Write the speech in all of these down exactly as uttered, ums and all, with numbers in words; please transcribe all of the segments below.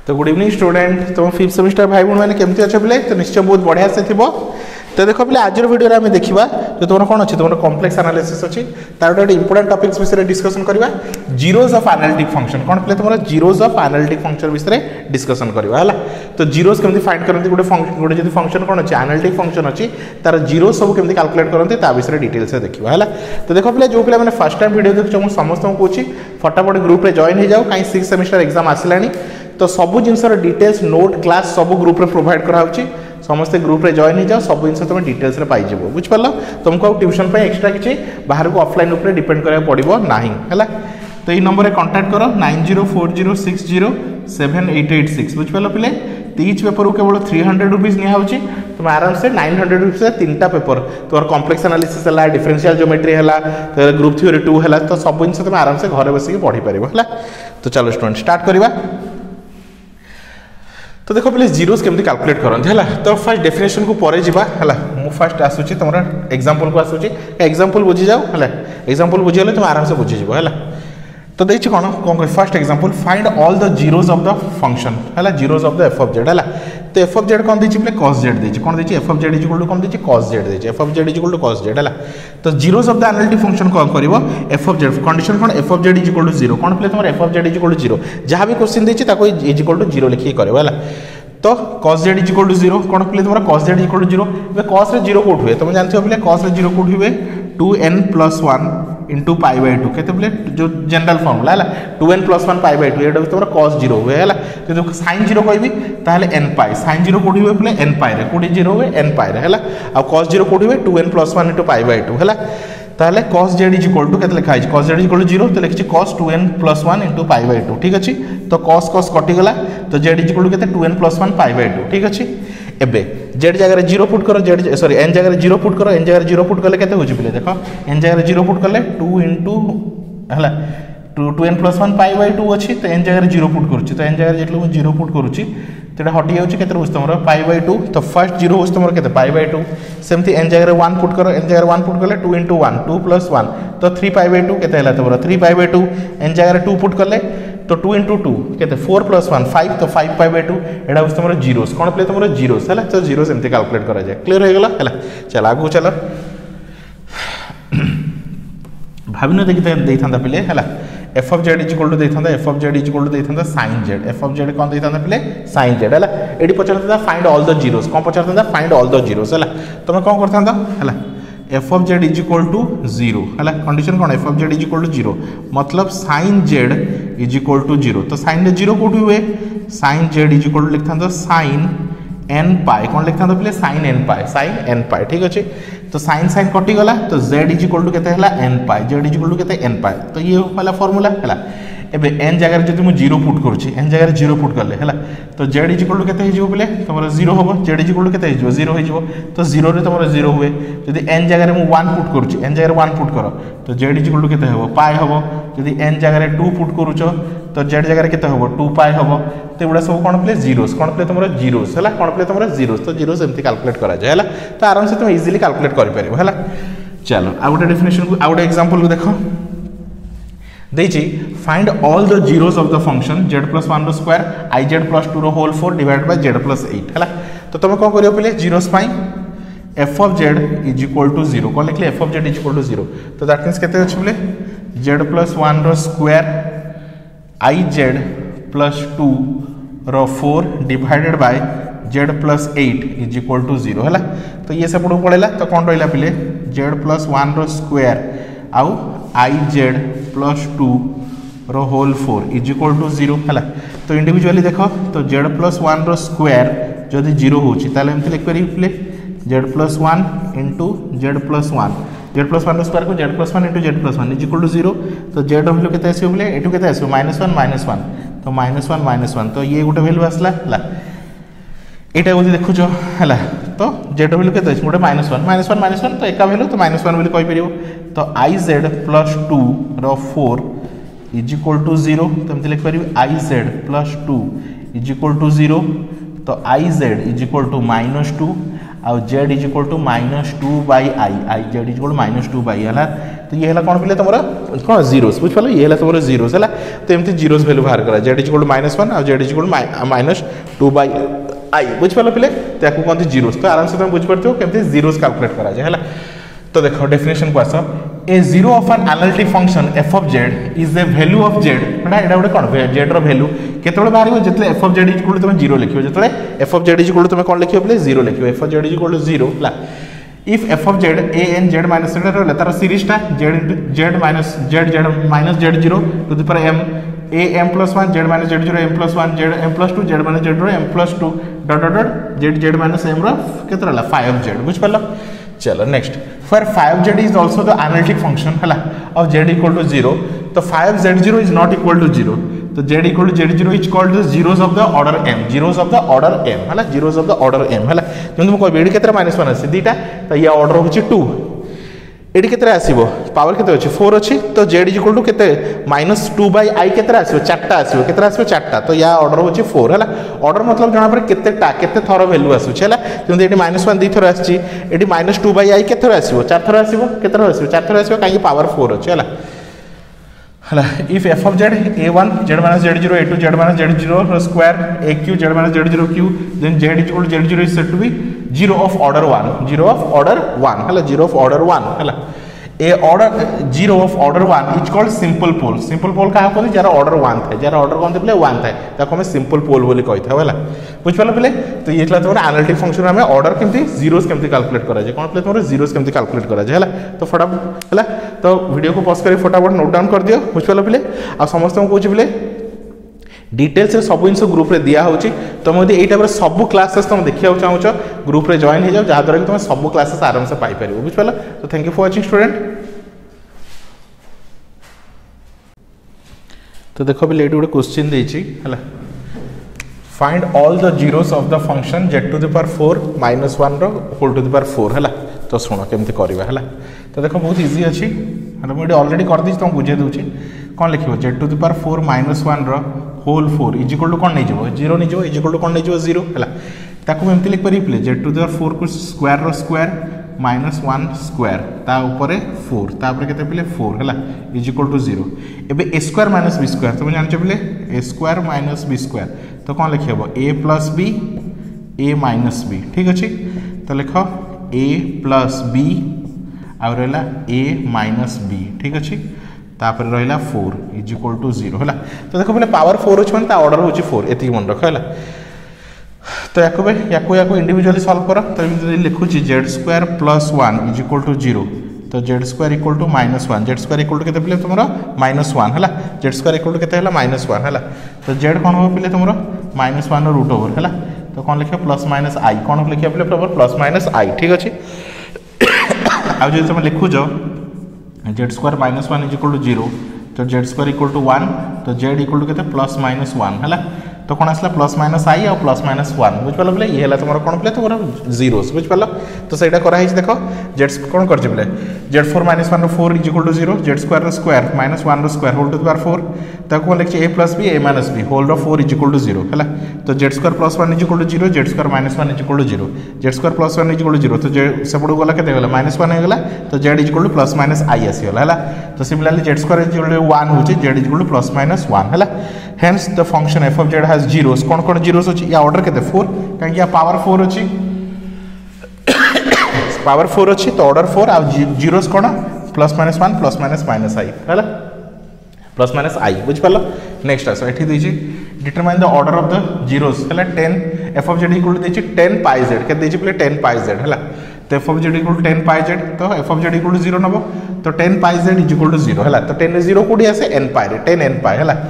तो good evening student, तुम fifth semester भाई भूण मैंने केमती अच्छे पिले तो निश्चय बहुत बढ़िया से थी। तो देख पे आज वीडियो आम देखा जो तुम कौन अच्छे तुम कम्प्लेक्स एनालिसिस अच्छी तार गोटे इंपोर्टेंट टॉपिक्स विषय डिस्कसन करवा जीरोज ऑफ एनालिटिक फंक्शन कौन पे तुम जीरोज ऑफ एनालिटिक फंक्शन विषय डिस्कसन करवा है। तो जीरोज केमती फाइंड करते गोटे गोटे जो फंक्शन कौन अच्छे एनालिटिक फंक्शन अच्छी तार जीरो सब केमती कैलकुलेट करते विषय डिटेल्स देखा है। तो देख पे जो पे फर्स्ट टाइम वीडियो देखो मुझे समस्त कौन फटाफट ग्रुप में जॉइन हो जाओ कहीं सिक्स सेमिस्टर एग्जाम आसला तो सबू जिनसर डिटेल्स नोट क्लास सब ग्रुप में प्रोवाइड कराऊँगी समस्ते ग्रुप में जॉइन हो जाओ सब जिन तुम डिटेल्स पाइज बुझिपार तुमको ट्यूशन एक्सट्रा किसी बाहर को ऑफलाइन उपर डिपेंड करा पड़ो ना है। तो ये नंबर कांटेक्ट करो nine zero four zero six zero seven eight eight six बुझिपार पे तीज पेपर को केवल थ्री हंड्रेड रुपीज निहाउची तुम आराम से नाइन हंड्रेड रुपीज तीन टा पेपर तुम कॉम्प्लेक्स एनालिसिस है डिफरेंशियल ज्योमेट्री है ग्रुप थ्योरी टू है तो सब जिन तुम आराम से घर बस पढ़ी पार है। तो चलो स्टूडेंट स्टार्ट करवा। तो देखो प्लीज जीरोस केमती कैलकुलेट करते है। तो फर्स्ट डेफिनेशन को परे जीवा है मु फर्स्ट आसूची तुम एग्जांपल को आसूची एग्जांपल बुझी जाओ है एग्जांपल बुझीगले तुम आराम से बुझीज है। तो देखिए कौन कौन first example find all the zeros of the function है zeros of the f of z है। तो एफ ऑफ जेड कौन देछि प्ले कॉस जेड देछि कौन देछि f of z is equal to कौन देछि कॉस जेड देछि f of z is equal to cos z है। तो zeros of the analytic function कौन करिवो एफ ऑफ जेड कंडीशन कौन f of z is equal to zero कौन प्ले तुम f of z is equal to zero जहां भी क्वेश्चन देछि ताको इज इक्वल टू जीरो लिखि करिवो है। तो cos z is equal to zero कौन पे तुम cos z is equal to zero cos रे जीरो कोट हुए तुम जानते हो पे cos रे जीरो कोट हुए two n plus one into pi by two कहते बोले जो जनरल फॉर्मूला है two n plus one pi by two ये तुम cos जीरो हुए है। तो sin जीरो कहबी ताहले n पाई sin जीरो कोट हुए पे n पाई रे कोट जीरो हुए n पाई रे है आ cos जीरो कोट हुए two n plus one into pi by two है। ताहले cos z is equal to केते लिखा है cos z is equal to zero तो लिखि cos two n plus one into pi by two ठीक अच्छे। तो cos cos कटि गला तो z इज इक्वल टू केते two n plus one pi by two ठीक अच्छे। एबे z जगह जीरो पुट करो z सॉरी n जगह जीरो पुट करो n जगह जीरो पुट कले केते होची पिले देखो n जगह जीरो पुट कले टू इंटू हला two two n plus one pi by two अच्छी तो n जगह जीरो पुट करूची तो n जगह जेतलो जीरो पुट करूची तो हटि जाउची केते होची तुमरो पाई बाई टू तो फर्स्ट जीरो होची तुमरो केते पाई बाई टू सेमती n जगह वन पुट करो n जगह वन पुट कले two into one two plus one तो थ्री पाई बाई टू केते हला तुमरो three pi by two n जगह टू पुट कले तो टू इंटू टू केते फोर प्लस वन फाइव तो फाइव पाई बाई टू एटा होची तुमरो जीरोस कौन प्ले तुमरो जीरोस है। तो जीरोस एमती कैलकुलेट करा जाए क्लियर हो गला है। चल आगु चलो भाविनो देखि देइथांदा पिले है f of z is equal to देइथांदा f of z is equal to देइथांदा sin z f of z कौन देइथांदा पिले sin जेड है। एडी पचरथांदा फाइंड ऑल द जीरोस कौन पचरथांदा फाइंड ऑल द जीरोस है। तुम कौन करथांदा है f of z is equal to zero है कंडीशन कौन f of z is equal to zero मतलब sin z is equal to zero तो sin रे जीरो कोठी हुए sin z is equal to लिखथांदा sin n पाई कौन लिखथांदा पिले sin n pi sin n पाई ठीक अच्छे। तो sin sin कटि गला तो z इज इक्वल टू केते हला n pi z is equal to केते n पाई तो ये वाला फार्मूला है। एबे n जगह जदि मु जीरो पुट करूची n जगह जीरो पुट करले है तो z इज इक्वल टू केते हिजो बोले तमरो जीरो होबो z इज इक्वल टू केते हिजो जीरो हिजो तो जीरो रे तमरो जीरो हुए जदि n जगह मु वन पुट करूची n जगह वन पुट करो तो z इज इक्वल टू केते होबो पाई होबो जदि n जगह टू पुट करूचो तो z जगह केते होबो टू पाई होबो तो एबडा सब कोन प्ले जीरोस कोन प्ले तमरो जीरोस है कोन प्ले तमरो जीरोस तो जीरोस एमती कैलकुलेट करा जाय है। तो आराम से तुम इजीली कैलकुलेट कर परिबो है। चलो आ गोटे डेफिनेशन को आ गोटे एग्जांपल को देखो देछि find all the zeros of the function z plus one रो square i z plus two रो whole four divide by z plus eight है। तो तुम कौन करियो पहले जीरोस पाई f of z is equal to zero कौन लिखले f of z is equal to zero तो दैट मींस केते अछि बोले z प्लस वन रो square i z plus two रो four divided by z plus eight is equal to zero है। तो ये सब पड़ेगा तो कौन रहा पिले z प्लस वन रो स्क्वायर आउ आई जेड प्लस टू रो whole four is equal to zero है। तो इंडिविजुअली देख तो जेड प्लस वन रो स्क्वायर जदि जीरो होची ताले एमती लिख पारि प्ले z plus one into z plus one z plus one रो स्क्वायर को z plus one into z plus one is equal to zero तो जेड रो वैल्यू केते आसीबो बोले एटू केते आसीबो माइनस वन माइनस वन तो माइनस वन माइनस वन तो ये गोटे वैल्यू आसला है एटा को देखुछ है। तो जेड वैल्यू केते अछि गोटे minus one minus one minus one तो एका वैल्यू तो माइनस वन वैल्यू कहि परिबो तो आई जेड प्लस टू रो four is equal to zero तो एमती लिख पारि i z plus two is equal to zero तो i z is equal to minus two आउ z is equal to minus two by i i z is equal to minus two by है तो ये है कौन पे तुम कौन जीरोस बुझिपाल ये है तुम जीरोस है तो एमती जीरोस वैल्यू बाहर करा z is equal to minus one आउ z is equal to minus two by i बुझिपाल पे तो कहते जीरोस तो आराम से तुम बुझीपार केमती जीरोस कैलकुलेट करा जाए है तो देखो डेफिनेशन को as a zero of an analytic function f of z is the value of z है गोटे कौन जेड वैल्यू केतबे बाहर जो f of z is equal to तुम जीरो लिखो जो f of z is equal to तुम कौन लिखो बोले जीरो लिखो f of z is equal to zero है if f of z a n z minus z रहा तार सीरीजटा Z into z minus z z minus z zero to the power m a m plus one z minus z zero m plus one z m plus two z minus z zero m plus two dot dot dot z z minus m रहा रहा phi z बुझिपार चलो next for phi z is also the analytic function है of z equal to zero तो phi z zero is not equal to zero तो z equal to z zero is called the zeros of the order m zeros of the order m है zeros of the order m है जो मुझे कहबी ये minus one अच्छे दुटा तो या ऑर्डर होची टू ये के आसो पावर के अच्छे फोर अच्छी तो जेड इज इक्वल टू के माइनस टू बै आई के आसो चार्टा आसो के आसो चार्टा तो या ऑर्डर होची फोर है ऑर्डर मतलब जना पड़े केतेटा केते थर वैल्यू आसूँ है जमी ये माइनस वन दी थर आसी माइनस टू बै आई के थर आसो चार थर आसो के थर आसो चार थर आसो कहीं पावर फोर अच्छे है है if f of z a one z minus z zero a two z minus z zero square a q z minus z zero q then z is equal to z zero is said to be zero of order one zero of order one है zero of order one है a order zero of order one is called simple pole simple pole क्या कहते जार order one थाए जार order कौन थे one थाए ताको हमें सिंपल पोल बोली कही था है बुझिपाल पे तो ये तुम एनालिटिक फंक्शन में ऑर्डर केमती जीरोस केमती कैलकुलेट करा जाए कौन पे तुम जीरोस केमती कैलकुलेट करा जाए है तो फटाफट है तो वीडियो को पॉज कर फटाफट नोट डाउन कर दियो बुझिपाल पे आ समस्त को कहूँ बोले डिटेल्स सब जिन ग्रुप में दिया होची तुम यदि यही टाइप सब क्लासेस तुम देखा चाहो ग्रुप में जॉइन हो जाओ जहाँद्वारा कि तुम सब क्लासेस आराम से पाई पार बुझिपाल तो thank you for watching student तो देखो भी गोटे क्वेश्चन देछि है find all the zeros of the function z to the power four minus one whole to the power four है तो शुण केमती करवा है तो देखो बहुत इजी अच्छी है मुझे ऑलरेडी कर दी तुमको बुझे दूसरी कौन लिखो z to the power four minus one whole four is equal to कौन नहीं जीवो जीरो नहीं जीवो इज इक्वल टू कौन नहीं जीवो जीरो है ताको एमती लिख पारि z to the power four को स्क्वायर रो स्क्वायर माइनस वन स्क्वायर ता ऊपर फोर तापर केते पिले फोर है इज इक्वल टू जीरो एबे a square minus b square तुम जानछ पिले a square minus b square तो कौन लिख हबो a plus b a minus b ठीक अच्छे तो लिख ए प्लस बी आ रहा ए माइनस बी ठीक अच्छे तापर रहा four is equal to zero है तो देखो बोले पावर फोर अच्छे मैंने ऑर्डर हो फोर ये मन रख है तो या या इंडिविजुअली सॉल्व कर तो लिखुची z square plus one is equal to zero तो z square equal to minus one z square equal to के तुम माइनस वन है जेड स्क्वायर इक्वल टू के माइनस वन है तो जेड कौन हम पे तुम माइनस वन रूट ओवर है तो कौन लिखा प्लस माइनस आई कौन लिखा पे प्लस माइनस आई ठीक अच्छे आज तुम लिखुच z square minus one is equal to zero तो z square equal to one तो जेड इक्वल टू के प्लस माइनस वन है तो कौन आसला प्लस माइनस आई और प्लस माइनस वन बुझिपाल बोले ये है तुम कौन पे तुम जीरोस बुझिपाल तो सहीटा कराई देख जेड कौन कर बोले z four minus one four is equal to zero z square square minus one square whole to the power four तो कौन लिखी a plus b a minus b whole four is equal to zero है तो z square plus one is equal to zero z square minus one is equal to zero z square plus one is equal to zero तो z सेपट गला के minus one होगा तो z is equal to plus minus i आसीगला है तो similarly z square is equal to one हो z is equal to plus minus one है hence the function f of z has zeros कौन कौन zeros अच्छी या ऑर्डर के फोर कहीं पावर फोर अच्छी पावर फोर अच्छी तो ऑर्डर फोर आ जीरोस कौन plus minus one plus minus minus i है प्लस माइनस आई बुझिपाल नेक्स्ट आस ये देखिए determine the order of the zeros है then f of z equal to tan pi z के टेन पाई जेड है तो f of z equal to tan pi z तो f of z equal to zero नब तो tan pi z is equal to zero है तो tan zero कौटी आसे n pi tan n pi है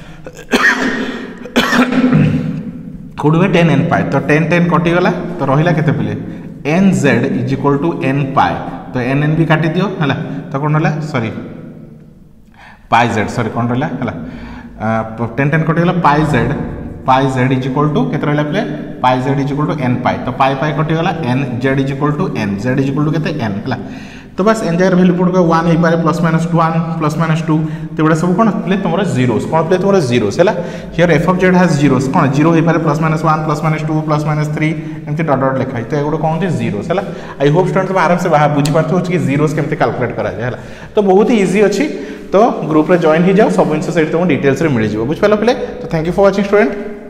कौटी टेन एन पाई तो टेन टेन कटिगला तो रहा के n z is equal to n pi तो एन एन भी काटी दियो है तो कौन रहा सॉरी पाई जेड सॉरी कौन रहा है टेन टेन कटिगला pi z pi z is equal to के रहा पे pi z is equal to n pi तो पाई पाई कटिगला n z is equal to n z is equal to के एन है तो बस एन जगह वैल्यू पुट वन हो पारे plus minus one plus minus two तो गुड़ा सब कौन प्ले तुम जीरोस कौन प्ले तुम जीरोस है here f of z has zeros कौन जीरो हो पारे plus minus one plus minus two plus minus three एमती डट डट लिखाई तो एगुड़ा कौन जीरोस है आई होप स्टूडेंट तुम आराम से बुझीपार कि जीरोस केमती कैलकुलेट कराए तो बहुत ही इजी अच्छी तो ग्रुप रे जॉइन हो जाओ सब जिन तुमको डिटेल्स मिल जाए बुझिपाल पे तो thank you for watching student.